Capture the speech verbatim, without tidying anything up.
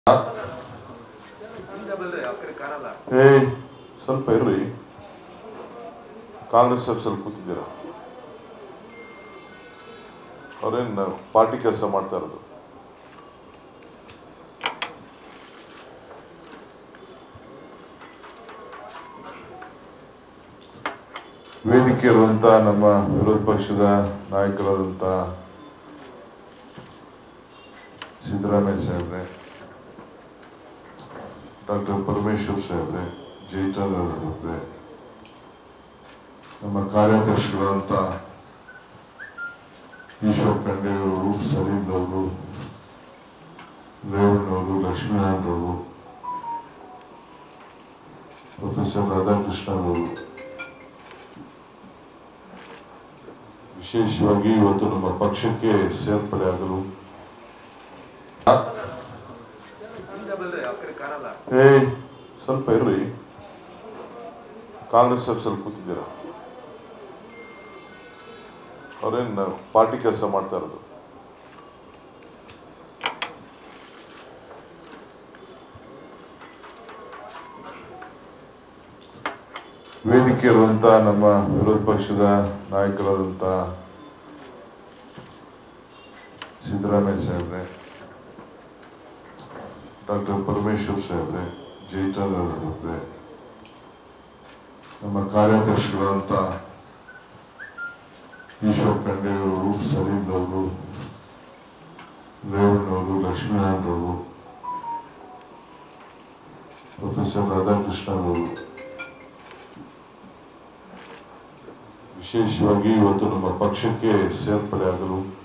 ಏ ಸ್ವಲ್ಪ ಇರ್ರಿ, ಕಾಂಗ್ರೆಸ್ ಸ್ವಲ್ಪ ಕೂತಿದ್ದೀರಾ? ಅವ್ರೇನು ಪಾರ್ಟಿ ಕೆಲಸ ಮಾಡ್ತಾ ಇರೋದು? ವೇದಿಕೆ ಇರುವಂತ ನಮ್ಮ ವಿರೋಧ ಪಕ್ಷದ ನಾಯಕರಾದಂಥ ಸಿದ್ದರಾಮಯ್ಯ ಸಾಹೇಬ್ರೆ, ಡಾಕ್ಟರ್ ಪರಮೇಶ್ವರ್ ಸಾಹೇಬ್ರೆ, ಜಯಚಂದ್ರ ಅವರೇ, ನಮ್ಮ ಕಾರ್ಯದರ್ಶಿಗಳಂತ ಈಶ್ವರ್ ಖಂಡ್ರೆ ಅವರು, ಸಲೀಂ ಅವರು, ರೇವಣ್ಣವರು, ಲಕ್ಷ್ಮೀನಾರಾಯಣರವರು, ಪ್ರೊಫೆಸರ್ ರಾಧಾಕೃಷ್ಣ ಅವರು, ವಿಶೇಷವಾಗಿ ಇವತ್ತು ನಮ್ಮ ಪಕ್ಷಕ್ಕೆ ಸೇರ್ಪಡೆಯಾಗಲು ಏ ಸ್ವಲ್ಪ ಇರ್ರಿ, ಕಾಂಗ್ರೆಸ್ ಸ್ವಲ್ಪ ಕೂತಿದ್ದೀರಾ? ಅವ್ರೇನು ಪಾರ್ಟಿ ಕೆಲಸ ಮಾಡ್ತಾ ಇರೋದು? ವೇದಿಕೆ ಇರುವಂತ ನಮ್ಮ ವಿರೋಧ ಪಕ್ಷದ ನಾಯಕರಾದಂಥ ಸಿದ್ದರಾಮಯ್ಯ ಸಾಹೇಬ್ರೆ, ಡಾಕ್ಟರ್ ಪರಮೇಶ್ವರ್ ಸಾಹೇಬ್ರೆ, ಜಯಚಂದ್ರ ಅವರೇ, ನಮ್ಮ ಕಾರ್ಯದರ್ಶಿಗಳಂತ ಈಶ್ವರ್ ಖಂಡ್ರೆ ಅವರು, ಸಲೀಂ ಅವರು, ರೇವಣ್ಣವರು, ಲಕ್ಷ್ಮೀನಾರಾಯಣರವರು, ಪ್ರೊಫೆಸರ್ ರಾಧಾಕೃಷ್ಣ ಅವರು, ವಿಶೇಷವಾಗಿ ಇವತ್ತು ನಮ್ಮ ಪಕ್ಷಕ್ಕೆ ಸೇರ್ಪಡೆಯಾಗಲು